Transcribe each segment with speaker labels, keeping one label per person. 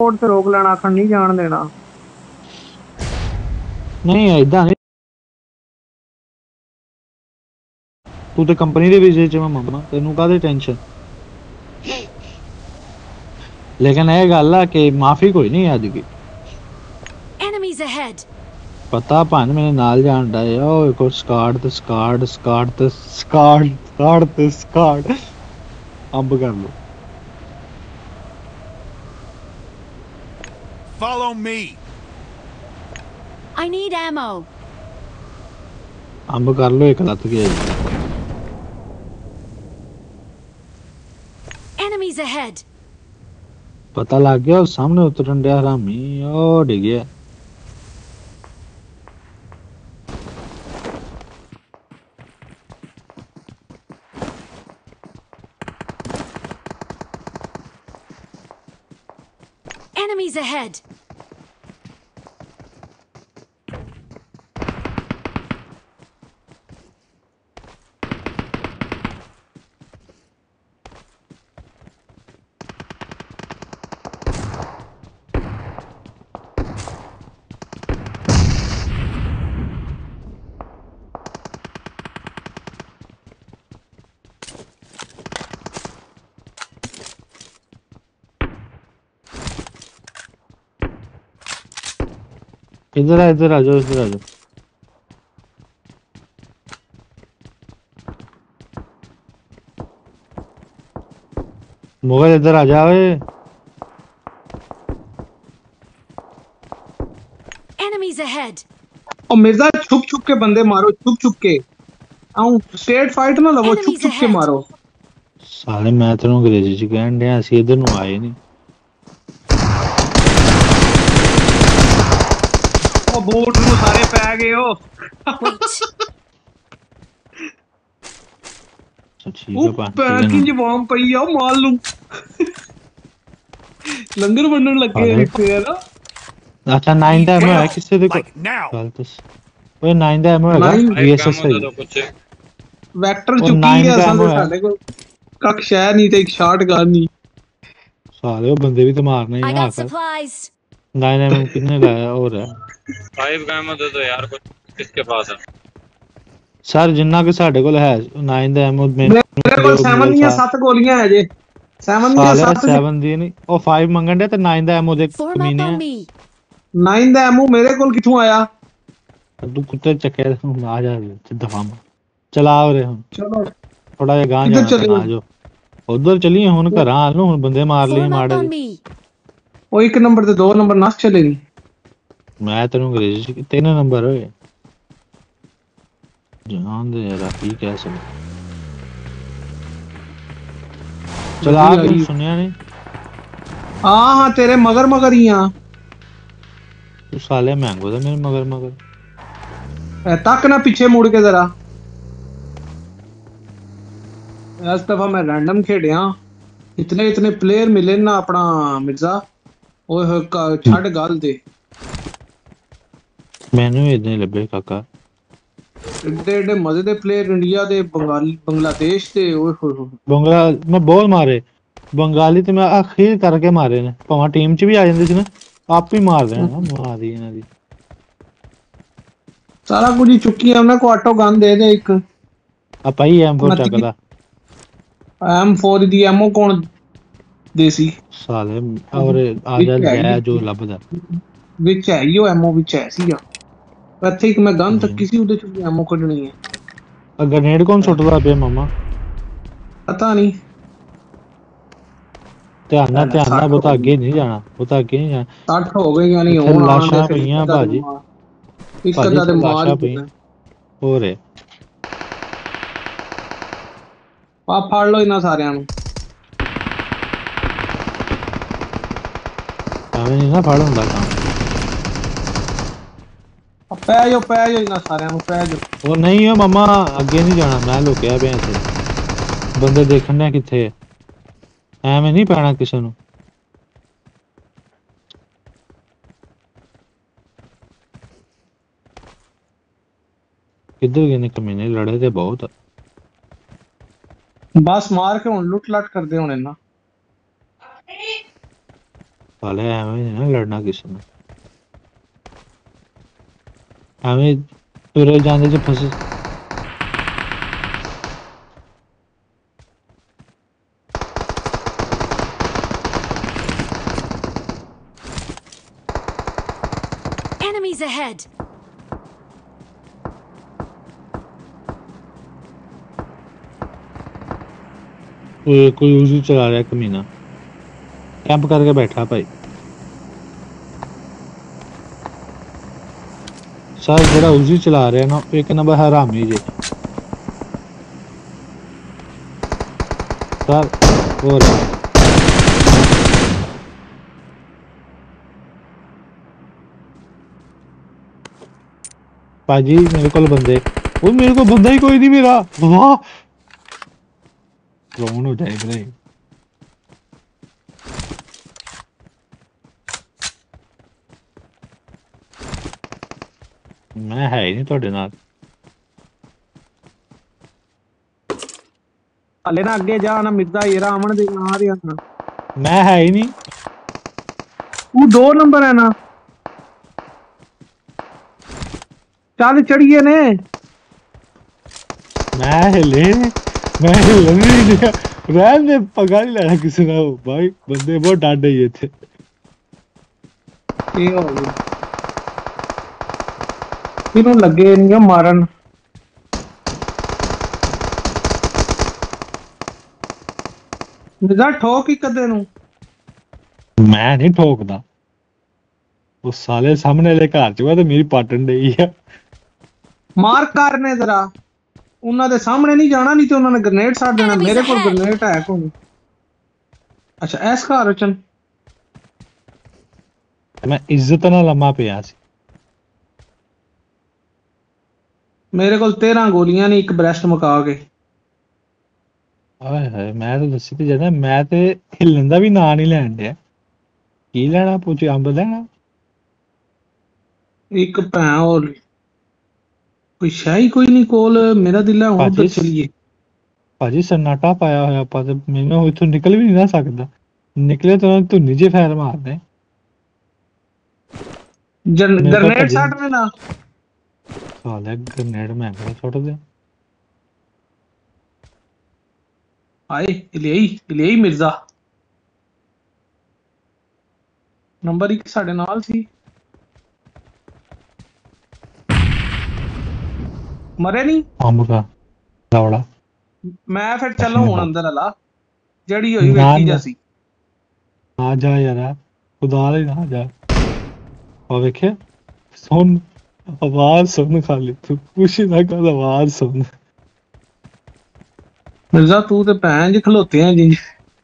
Speaker 1: Airport से रोक लेना, आखर नहीं जान देना।
Speaker 2: नहीं इदा नहीं, तू तो कंपनी दे विजे च मम्मा, तेनू काहदी टेंशन। लेकिन यह गल है कि माफी कोई नहीं अज की।
Speaker 3: Enemies ahead.
Speaker 2: पता भन मेरे नाल जान डा ओ एक स्कार्ड ते स्कार्ड स्कार्ड ते स्कार्ड स्कार्ड ते स्कार्ड अंब कर लो।
Speaker 4: Follow me.
Speaker 3: I need ammo.
Speaker 2: Amb कर लो एक लत के।
Speaker 3: Enemies ahead.
Speaker 2: पता लग गया और सामने उतरन दिया हरामी, ओ डिग गया।
Speaker 3: Enemies ahead.
Speaker 2: इधर आ जाओ इधर आ जाओ। मुगल इधर आ जाओ।
Speaker 3: Enemies ahead.
Speaker 1: और मिर्जा छुप छुप के बंदे मारो, छुप छुप के। आऊं स्ट्रेट फाइट ना लवो, छुप
Speaker 3: Enemies
Speaker 1: छुप के
Speaker 3: ahead.
Speaker 1: मारो।
Speaker 2: साले मैं तेनों अंग्रेजी च कहन दिया, असीं इधर नूं आए नहीं।
Speaker 1: ओ बूट नूं सारे पै गए हो।
Speaker 3: Wait.
Speaker 2: ठीक
Speaker 1: ओ
Speaker 2: है पानी
Speaker 1: पैकिंग जवाम पई आ, मार लूं। लंगर बनने लगे
Speaker 2: साले।
Speaker 1: इतने यार।
Speaker 2: अच्छा 9
Speaker 4: Need
Speaker 2: दा एमओ है
Speaker 4: ammo.
Speaker 2: किससे देखो।
Speaker 4: Like now.
Speaker 2: चल तो ओए 9 दा एमओ हैगा
Speaker 1: 9
Speaker 5: फाइव
Speaker 2: वीएसएस
Speaker 5: कैमो
Speaker 2: है।
Speaker 5: दे दो कुछ।
Speaker 1: वेक्टर
Speaker 2: और
Speaker 1: चुकी
Speaker 2: 9
Speaker 1: है
Speaker 2: का
Speaker 1: असां
Speaker 2: एमओ
Speaker 1: दे,
Speaker 2: है।
Speaker 1: साडे कोल कख शै नहीं ते एक शॉट गन नहीं।
Speaker 2: साले वो बंदे भी तो मारने ही
Speaker 3: I
Speaker 2: हैं
Speaker 3: got
Speaker 2: आकर।
Speaker 3: supplies.
Speaker 2: 9 एमओ कितने लाया और है।
Speaker 5: फाइव कैमो दे दो यार कुछ, किसके पास है?
Speaker 2: सर जिन्ना के साडे कोल है 9 दा एमओ
Speaker 1: मेरे
Speaker 2: मैंने
Speaker 1: कोल
Speaker 2: जो
Speaker 1: 7
Speaker 2: मुगल
Speaker 1: दियां
Speaker 2: सा
Speaker 1: 7 गोलियां है जे। 7 दियां
Speaker 2: साले
Speaker 1: 7
Speaker 2: 7 दी नहीं ओ 5 मंगन दे ते 9 दा एमओ दे
Speaker 3: Form up
Speaker 2: कमीने।
Speaker 3: on me.
Speaker 1: 9 दा एमओ मेरे कोल किथों आया?
Speaker 2: तू कुत्ते चक्के आ जा दफा में चला रे हम
Speaker 1: चलो
Speaker 2: थोड़ा जिहा गांह
Speaker 1: किधर
Speaker 2: जाना
Speaker 1: चले
Speaker 2: पैना आ जाओ। उधर चलिए हुन घरां हाल नु हुन बंदे मार लिए
Speaker 3: Form up
Speaker 2: माड़े
Speaker 3: on
Speaker 2: जे।
Speaker 3: me.
Speaker 1: ओ 1 नंबर ते 2 नंबर नस चलेगी।
Speaker 2: मैं तेनों अंग्रेजी च 3 नंबर होए जान दे यार की कह सकदा। चल आ तू सुनया नहीं।
Speaker 1: हाँ हाँ तेरे मगर मगर ही हाँ।
Speaker 2: तू साले मैंगो दा मेरे मगर मगर।
Speaker 1: तक ना पीछे मुड़ के जरा। इस दफा मैं रैंडम खेडिया, इतने इतने प्लेयर मिले ना अपना मिर्जा। ओए होए छड़ गल दे।
Speaker 2: मैनू इदां ही लब्बे काका।
Speaker 1: एडे एडे मजे दे प्लेयर इंडिया दे, बांग्लादेश दे। ओए होए होए।
Speaker 2: बंगला मैं बहुत मारे बंगाली ते मैं आखिर करके मारे ने भावें टीम च भी आ जांदे सी ना आप ही मार देना मार दी इन्हां दी।
Speaker 1: सारा कुछ ही चुकी है, उन्हें को ऑटो गन दे दे एक।
Speaker 2: आप ही M4 चकदा
Speaker 1: M4 दी एमओ कौन देसी
Speaker 2: साले और आजा ले जो लभदा।
Speaker 1: विच है यो एमओ विच है सी। ਇੱਥੇ ਇੱਕ ਮੈਂ ਗਨ ਤੱਕੀ ਸੀ, ਉਹਦੇ ਚ ਵੀ ਐਮੋ ਕੱਢਣੀ ਹੈ।
Speaker 2: ग्रेनेड कौन सुटदा पे मामा?
Speaker 1: पता नहीं।
Speaker 2: ध्यान ना बहुत आगे नहीं जाना, बहुत आगे नहीं जाना।
Speaker 1: 60 हो गए यानी
Speaker 2: इत्थे
Speaker 1: ਹੁਣ ਆਣ ਦੇ
Speaker 2: लाशां
Speaker 1: ਫਿਰ ਇੱਕ
Speaker 2: पईयां
Speaker 1: ਅੱਧਾ ਤੇ
Speaker 2: भाजी
Speaker 1: ਮਾਰ, ਇੱਕ
Speaker 2: भाजी
Speaker 1: ਅੱਧਾ
Speaker 2: इत्थे
Speaker 1: ਤੇ ਮਾਰ
Speaker 2: लाशां
Speaker 1: ਹੀ
Speaker 2: पईयां
Speaker 1: ਦੇਣਾ।
Speaker 2: हो रे
Speaker 1: ਆ ਫੜ ਲਓ ਇਹਨਾਂ ਸਾਰਿਆਂ ਨੂੰ।
Speaker 2: ਐਵੇਂ ਨਹੀਂ ਨਾ ਫੜ ਹੁੰਦਾ ਕੰਮ।
Speaker 1: ਪੈ ਜਾਓ ਇਹਨਾਂ ਸਾਰਿਆਂ ਨੂੰ ਪੈ ਜਾਓ।
Speaker 2: ਉਹ ਨਹੀਂ ਓ ਮਾਮਾ ਅੱਗੇ ਨਹੀਂ ਜਾਣਾ, ਮੈਂ ਲੁਕਿਆ ਪਿਆ ਇੱਥੇ ਬੰਦੇ ਦੇਖਣ ਨੇ ਕਿੱਥੇ ਐਵੇਂ ਨਹੀਂ ਪੈਣਾ ਕਿਸੇ ਨੂੰ। ਕਿੱਧਰ ਗਏ ਨੇ ਕਮੀਨੇ, ਲੜੇ ਤੇ ਬਹੁਤ।
Speaker 1: ਬਸ ਮਾਰ ਕੇ ਹੁਣ ਲੁੱਟ ਲੱਟ ਕਰਦੇ ਹੋਣੇ ਨਾ।
Speaker 2: साले ਐਵੇਂ ਨਹੀਂ ਨਾ ਲੜਨਾ ਕਿਸੇ ਨਾਲ ਐਵੇਂ ਤੁਰੇ ਜਾਂਦੇ ਚ ਫਸ
Speaker 3: Enemies ahead.
Speaker 2: कोई उसी चला रहा है कमीना कैंप करके बैठा भाई सर जरा उसी चला रहे हैं ना एक नंबर हरामी जी सर हो रहा पाजी मेरे को बंदे वो मेरे को बंदा ही कोई नहीं मेरा वाह ड्रोन हो जाए भाई मैं है ही नहीं ਤੁਹਾਡੇ ਨਾਲ
Speaker 1: ਹਲੇ ਨਾ ਅੱਗੇ ਜਾ ਨਾ ਮਿੱਦਾ ਯਾਰ ਆਮਣ ਦੇ ਆ ਰਿਹਾ ਨਾ
Speaker 2: मैं है ही नहीं
Speaker 1: ਤੂੰ 2 ਨੰਬਰ ਹੈ ਨਾ ਚੱਲ ਚੜੀਏ ਨੇ
Speaker 2: मैं हिले नहीं रहन दे पगा नहीं लेना किसी ना भाई बंदे बहुत डांट रही थे
Speaker 1: ਇਹ ਹੋ ਗਿਆ ਇਹਨੂੰ ਲੱਗੇ ਨਹੀਂ ਮਾਰਨ ਨਿਜ਼ਾ ਠੋਕ ਹੀ ਕਦੇ ਨੂੰ
Speaker 2: मैं नहीं ठोकदा वो साले सामने वाले घर च हुआ तो मेरी पाटन डई है
Speaker 1: ਮਾਰ ਕਰਨੇ ਜ਼ਰਾ ਉਹਨਾਂ ਦੇ ਸਾਹਮਣੇ ਨਹੀਂ ਜਾਣਾ ਨਹੀਂ ਤੇ ਉਹਨਾਂ ਨੇ ਗ੍ਰੇਨੇਡ ਛੱਡ ਦੇਣਾ ਮੇਰੇ ਕੋਲ ਗ੍ਰੇਨੇਡ ਹੈ ਕੋਈ ਅੱਛਾ ਐਸ ਘਰ ਚ
Speaker 2: मैं इज्जत ना लम्मा पिया सी
Speaker 1: ਮੇਰੇ ਕੋਲ 13 ਗੋਲੀਆਂ ਨੇ ਇੱਕ ਬ੍ਰੈਸਟ ਮੁਕਾ ਕੇ
Speaker 2: ਹਾਏ ਹਾਏ ਮੈਂ ਤਾਂ ਦੱਸੀ ਤੇ ਜਾਂਦਾ ਮੈਂ ਤੇ ਹਿੱਲਣ ਦਾ ਵੀ ਨਾਂ ਨਹੀਂ ਲੈਣ ਡਿਆ ਕੀ ਲੈਣਾ ਪੁੱਛ ਅੰਬ ਲੈਣਾ
Speaker 1: ਇੱਕ ਭੈਂ ਹੋਰ ਕੋਈ ਸ਼ਾਹੀ ਕੋਈ ਨਹੀਂ ਕੋਲ ਮੇਰਾ ਦਿਲ ਹੈ ਹੁਣ ਉੱਧਰ ਚਲੀਏ
Speaker 2: ਭਾਜੀ ਸਨਾਟਾ ਪਾਇਆ ਹੋਇਆ ਆਪਾਂ ਤੇ ਮੈਨੂੰ ਇੱਥੋਂ ਨਿਕਲ ਵੀ ਨਹੀਂ ਨਾ ਸਕਦਾ ਨਿਕਲੇ ਤਾਂ ਤੂੰ ਨਿਜੇ ਫੈਰ ਮਾਰਦੇ
Speaker 1: ਗ੍ਰੇਨੇਡ ਛੱਡ ਦੇਣਾ
Speaker 2: ਸਾਲੇ ਗ੍ਰੇਨੇਡ ਮੈਂ ਕਿਹੜਾ ਛੱਡ ਦਿਆਂ
Speaker 1: ਆਏ ਇਲਿਆਈ ਮਿਰਜ਼ਾ ਨੰਬਰ 1 ਸਾਡੇ ਨਾਲ ਸੀ ਮਰੇ ਨਹੀਂ
Speaker 2: ਅੰਬ ਦਾ ਲੌੜਾ
Speaker 1: ਮੈਂ ਫਿਰ ਚੱਲੋ ਹੁਣ ਅੰਦਰ ਹਲਾ ਜਿਹੜੀ ਹੋਈ ਵੇਖੀ ਜਾਸੀ
Speaker 2: ਆ ਜਾ ਯਾਰ ਖੁਦਾ ਲਈ ਨਾ ਜਾ ਆ ਵੇਖਿਆ ਸੁਣ ਆਵਾਜ਼ ਸੁਣ ਖਾਲੀ ਤੂੰ ਕੁਛ ਨਾ ਕਰ ਆਵਾਜ਼ ਸੁਣ
Speaker 1: ਮਿਰਜ਼ਾ ਤੂੰ ਤੇ ਭੈਣ ਜੀ ਖਲੋਤੇ ਆ ਜੀ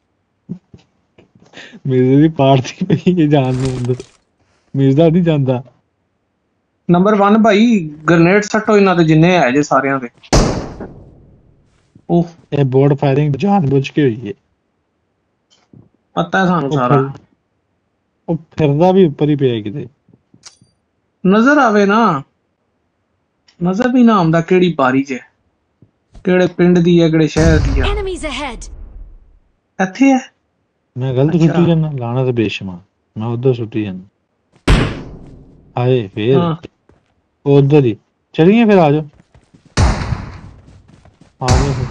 Speaker 2: ਮੇਰੇ ਦੀ ਪਾਰਟੀ ਪਈ ਜਾਣ ਨੂੰ ਅੰਦਰ ਮਿਰਜ਼ਾ ਨਹੀਂ ਜਾਂਦਾ
Speaker 1: ਨੰਬਰ 1 ਭਾਈ ਗ੍ਰੇਨੇਡ ਸੱਟੋ ਇਹਨਾਂ ਦੇ ਜਿੰਨੇ ਹੈ ਜੇ ਸਾਰਿਆਂ ਦੇ ਉਹ
Speaker 2: ਇਹ ਬੋਰਡ ਫਾਇਰਿੰਗ ਜਾਣਬੁੱਝ ਕੇ ਹੋਈ ਹੈ
Speaker 1: ਪਤਾ ਸਾਨੂੰ ਸਾਰਾ
Speaker 2: ਉਹ ਫਿਰਦਾ ਵੀ ਉੱਪਰ ਹੀ ਪਿਆ ਕਿਤੇ
Speaker 1: ਨਜ਼ਰ ਆਵੇ ਨਾ ਨਜ਼ਰ ਵੀ ਨਾ ਆਉਂਦਾ ਕਿਹੜੀ ਬਾਰੀ 'ਚ ਕਿਹੜੇ ਪਿੰਡ ਦੀ ਹੈ ਕਿਹੜੇ ਸ਼ਹਿਰ ਦੀ ਹੈ
Speaker 3: Enemies ahead.
Speaker 1: ਇੱਥੇ ਹੈ
Speaker 2: ਮੈਂ ਗਲਤ ਸੁੱਟੀ ਜਾਂਦਾ ਲਾਣਾ ਤੇ ਬੇਸ਼ਮਾ ਮੈਂ ਉਧਰ ਸੁੱਟੀ ਜਾਂਦਾ ਆਏ ਫੇਰ ਉਧਰ ਹੀ ਚਲੀਏ ਫਿਰ ਆ ਜਾਓ ਆ ਜਾਓ ਫਿਰ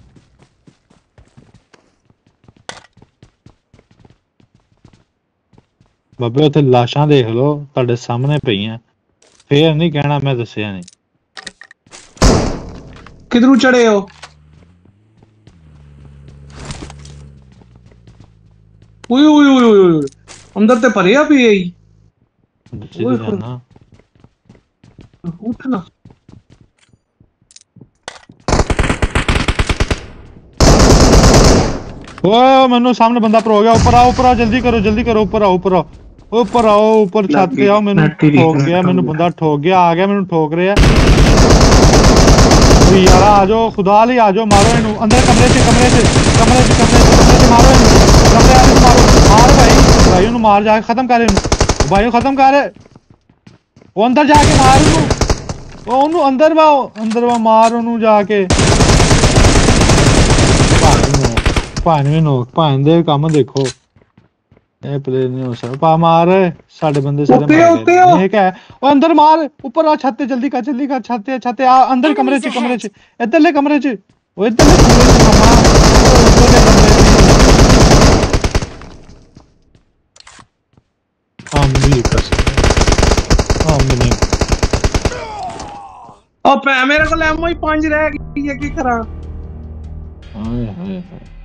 Speaker 2: ਬਾਬੇ ਉੱਥੇ ਲਾਸ਼ਾਂ ਦੇਖ ਲਓ ਤੁਹਾਡੇ ਸਾਹਮਣੇ ਪਈਆਂ ਫੇਰ ਨਹੀਂ ਕਹਿਣਾ ਮੈਂ ਦੱਸਿਆ ਨਹੀਂ
Speaker 1: ਕਿਧਰੋਂ ਚੜੇ ਹੋ ਓਏ ਓਏ ਓਏ ਓਏ ਅੰਦਰ ਤੇ ਭਰਿਆ ਪਈ ਹੈ
Speaker 2: ਦੱਸੀ ਤਾਂ ਜਾਨਾ
Speaker 1: ਉੱਠ ਨਾ
Speaker 2: ਓਏ ਮੈਨੂੰ ਸਾਹਮਣੇ ਬੰਦਾ ਪਰ ਹੋ ਗਿਆ ਉੱਪਰ ਆ ਜਲਦੀ ਕਰੋ ਉੱਪਰ ਆਓ ऊपर छत पे आओ मैंने ठोक गया मैंने बंदा ठोक गया आ गया मैंने ठोक रहा है यार आ जाओ खुदा ले आ जाओ मारो इन्हों अंदर कमरे से मारो कमरे वाले मारो भाई उन्होंने मार जाके खत्म कर भाई खत्म कर वो अंदर जाके मार उन्होंने अंदर वा मार उन्होंने जाके भाई दे काम देखो ये प्लेयर नहीं हो सकता पा मार साढ़े बंदे सारे
Speaker 1: उत्ते
Speaker 2: मार
Speaker 1: उत्ते
Speaker 2: गए एक है ओ अंदर मार ऊपर आ छत जल्दी कर छत आ अंदर कमरे च इधरले कमरे च ओ इधरले कमरे च मामा उधरले कमरे च हम भी कर सकते हम भी नहीं
Speaker 1: ओ पे मेरे को एमओ ही 5 रह गई है की करा
Speaker 2: हाय हाय